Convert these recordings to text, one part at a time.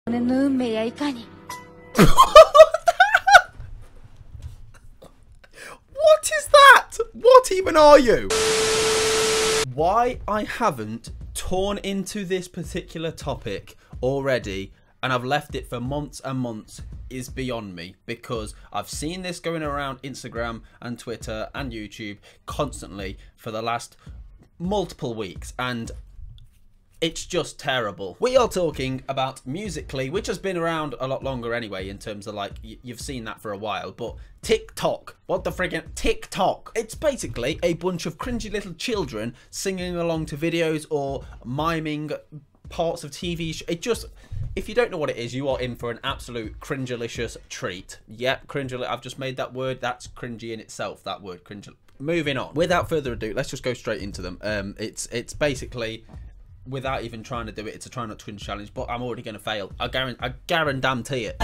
What is that? What even are you? Why I haven't torn into this particular topic already and I've left it for months and months is beyond me, because I've seen this going around Instagram and Twitter and YouTube constantly for the last multiple weeks, and it's just terrible. We are talking about Musical.ly, which has been around a lot longer anyway, in terms of like, you've seen that for a while, but TikTok. What the friggin' TikTok? It's basically a bunch of cringy little children singing along to videos or miming parts of TV. It just, if you don't know what it is, you are in for an absolute cringelicious treat. Yep, cringe. I've just made that word. That's cringy in itself, that word, cringe. Moving on. Without further ado, let's just go straight into them. It's basically, without even trying to do it, it's a try not to cringe challenge, but I'm already going to fail. I guarantee it.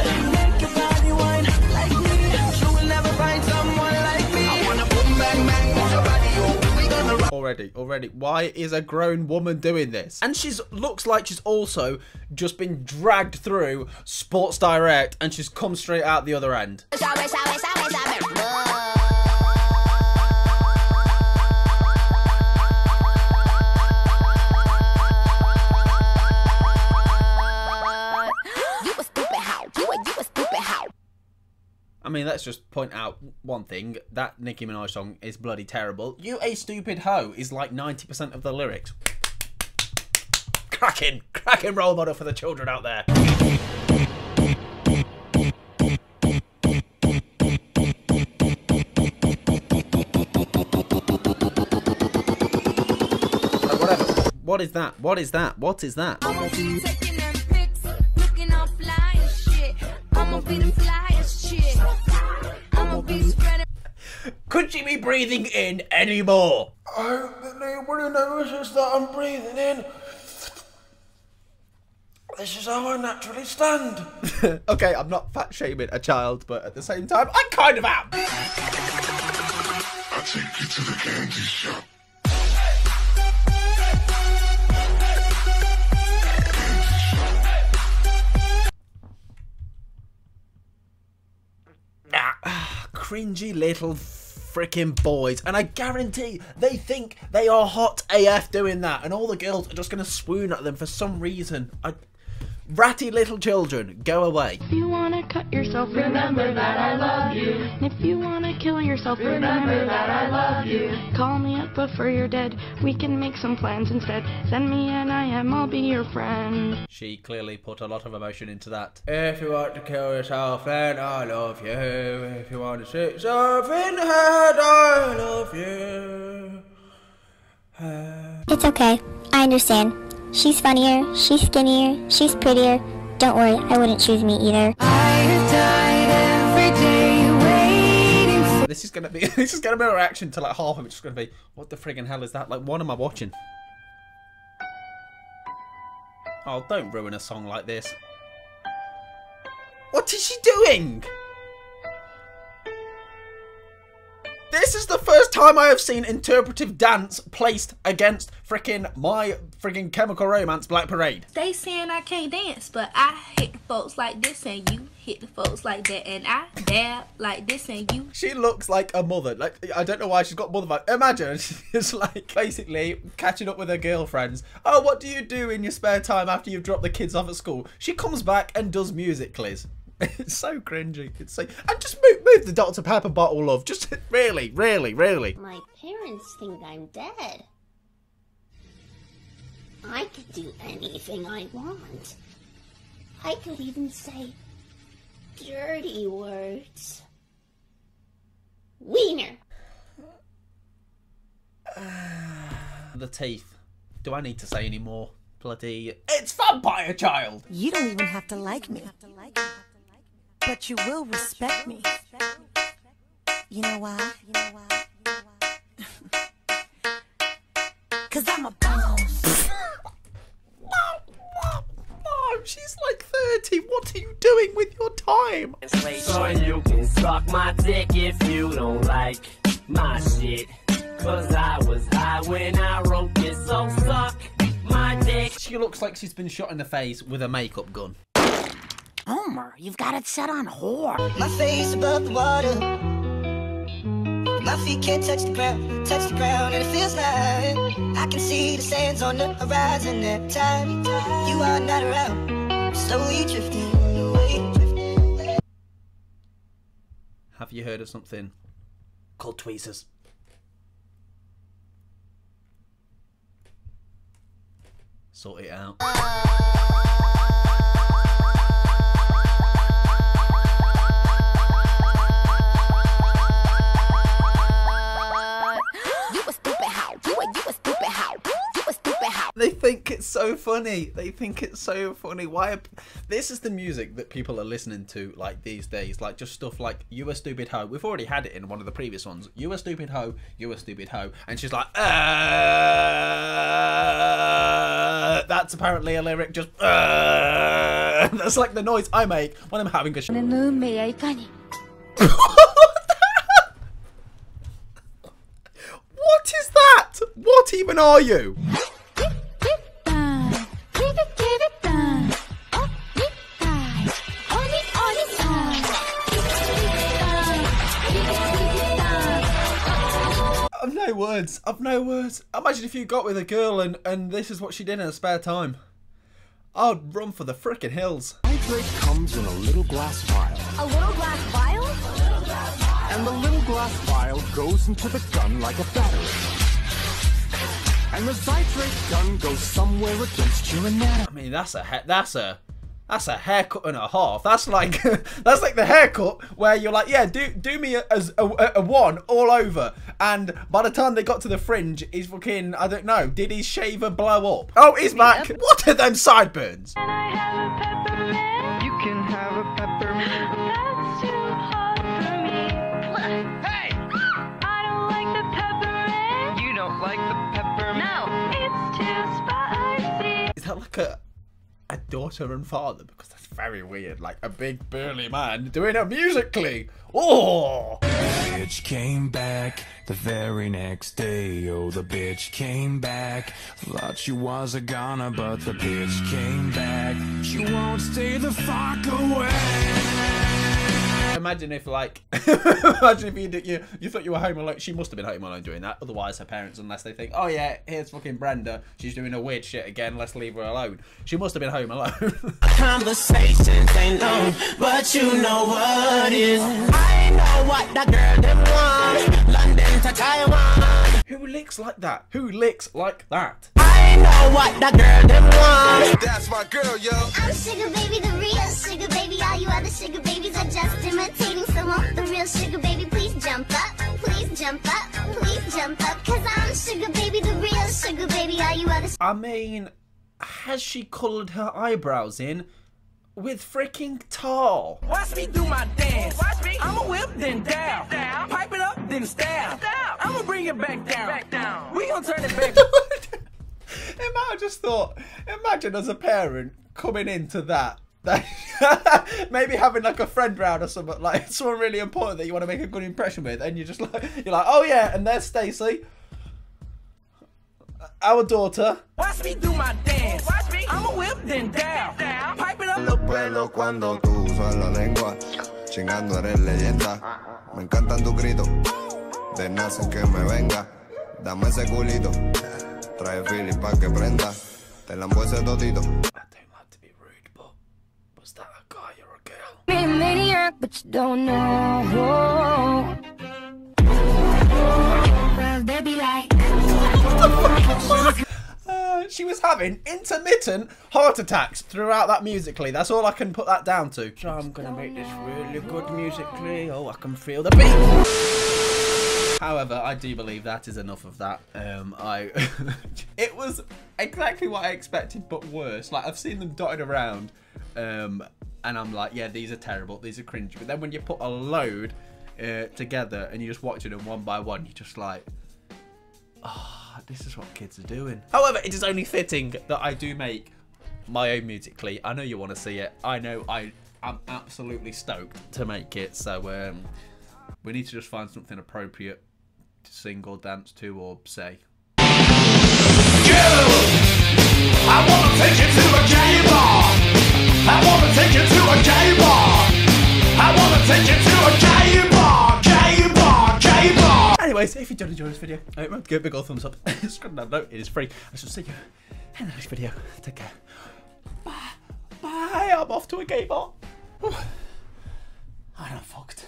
Already, why is a grown woman doing this? And she's looks like she's also just been dragged through Sports Direct and she's come straight out the other end. I mean, let's just point out one thing. That Nicki Minaj song is bloody terrible. You a stupid hoe is like 90% of the lyrics. Cracking role model for the children out there. Whatever. What is that? What is that? What is that? I'ma be taking them pics, looking all fly and shit. I'ma be the flyest shit. I'ma be spreading. Could she be breathing in anymore? I hope that nobody notices that I'm breathing in. This is how I naturally stand. Okay, I'm not fat shaming a child, but at the same time, I kind of am. I'll take you to the candy shop. Cringy little freaking boys, and I guarantee they think they are hot AF doing that, and all the girls are just gonna swoon at them for some reason. Ratty little children, go away. If you wanna cut yourself, remember that I love you. And if you wanna kill yourself, remember that I love you. Call me up before you're dead, we can make some plans instead. Send me an IM, I'll be your friend. She clearly put a lot of emotion into that. If you want to kill yourself, then I love you. If you want to shoot yourself in the head, I love you. It's okay, I understand. She's funnier, she's skinnier, she's prettier. Don't worry, I wouldn't choose me either. I died every day waiting for. This is gonna be a reaction to like half of it. Just gonna be, what the friggin' hell is that? Like, what am I watching? Oh, don't ruin a song like this. What is she doing? This is the first time I have seen interpretive dance placed against my freaking Chemical Romance Black Parade. They saying I can't dance, but I hit the folks like this and you hit the folks like that, and I dab like this and you. She looks like a mother. Like, I don't know why she's got mother vibe. Imagine she's like basically catching up with her girlfriends. Oh, what do you do in your spare time after you've dropped the kids off at school? She comes back and does Musical.lys. It's so cringy. It's so, and just move the Dr. Pepper bottle, love. Just really. My parents think I'm dead. I could do anything I want. I could even say dirty words. Wiener. The teeth. Do I need to say any more? Bloody, it's Vampire Child. You don't even have to like me. But you will respect me. You know why? Cause I'm a boss. Mom, she's like 30. What are you doing with your time? So you can suck my dick if you don't like my shit. Cause I was high when I wrote this, so suck my dick. She looks like she's been shot in the face with a makeup gun. Homer, you've got it set on whore. My face above the water. My feet can't touch the ground, and it feels like I can see the sands on the horizon at time. You are not around, slowly drifting away. Have you heard of something called tweezers? Sort it out. They think it's so funny. They think it's so funny. Why? This is the music that people are listening to like these days. Like just stuff like "You a stupid hoe." We've already had it in one of the previous ones. "You a stupid hoe. You a stupid hoe." And she's like, that's apparently a lyric. Just that's like the noise I make when I'm having a sh. What is that? What even are you? I've no words. I've no words. Imagine if you got with a girl and this is what she did in her spare time. I'd run for the frickin' hills. Hydrate comes in a little glass vial. A little glass vial? And the little glass vial goes into the gun like a battery. And the Zydrate gun goes somewhere against your anatomy. I mean, that's a haircut and a half. That's like that's like the haircut where you're like, yeah, do me as a one all over. And by the time they got to the fringe, he's fucking, I don't know, did his shaver blow up? Oh, he's back. What are them sideburns? Can I have a peppermint? You can have a peppermint. That's too hot for me. Hey! I don't like the peppermint. You don't like the peppermint? No, it's too spicy. Is that like a daughter and father? Because that's very weird. Like a big burly man doing a Musical.ly. Oh! Bitch came back the very next day. Oh, the bitch came back. Thought she was a goner, but the bitch came back. She won't stay the fuck away. Imagine if, like, imagine if you thought you were home alone. She must have been home alone doing that. Otherwise, her parents, unless they think, oh yeah, here's fucking Brenda, she's doing a weird shit again, let's leave her alone. She must have been home alone. Conversations ain't long, but you know what is. I know what the girl them want. London to Taiwan. Who licks like that? Who licks like that? I know what the girl them want. That's my girl, yo. I'm sugar baby, the real sugar baby. All you other sugar babies are just imitating. So won't the real sugar baby please jump up? Please jump up, please jump up. Cause I'm sugar baby, the real sugar baby. All you other... I mean, has she coloured her eyebrows in with freaking tar? Watch me do my dance. Watch me. I'ma whip, then down. Pipe it up, then stab. I'ma bring it back down. We gonna turn it back. I just thought, imagine as a parent coming into that maybe having like a friend round or something, like someone really important that you want to make a good impression with, and you're like, oh yeah, and there's Stacey, our daughter. Watch me do my dance. Watch me. I'ma whip, then down. Pipe it up. Los pelos cuando tú usas la lengua, chingando eres leyenda. Me encantan tus gritos, de nacen que me venga. Dame ese culito, trae Philip pa' que prenda. Te lambo ese totito. I don't like to be rude, but was that a guy or a girl? Be a maniac, but you don't know. Well, they be like. She was having intermittent heart attacks throughout that Musical.ly. That's all I can put that down to. So I'm gonna make this really good Musical.ly. Oh, I can feel the beat. However, I do believe that is enough of that. It was exactly what I expected, but worse. Like, I've seen them dotted around, and I'm like, yeah, these are terrible, these are cringy. But then when you put a load together and you just watch them one by one, you're just like, oh, this is what kids are doing. However, it is only fitting that I do make my own Musical.ly. I know you want to see it. I know I'm absolutely stoked to make it. So we need to just find something appropriate to sing or dance to or say. I wanna take you to a gay bar. I wanna take you to a gay anyways, if you did enjoy this video, remember to give it a big old thumbs up. Subscribe down below. It is free. I shall see you in the next video. Take care. Bye. Bye. I'm off to a gay bar. I'm fucked.